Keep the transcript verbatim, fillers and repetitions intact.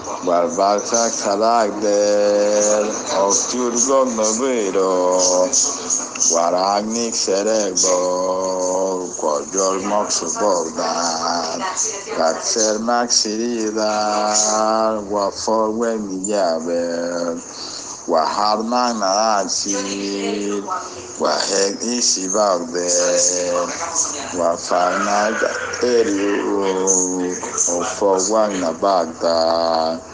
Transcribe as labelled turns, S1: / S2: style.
S1: Barbarza karakter Okturgon Nobero Waragnik Cerebro Quagiol Moxo Bogdan Katser Maxirida Wafor Wemiyaber Waharman Nazi Waheg Isibagde Wafana Eru Ofogwan Nabagda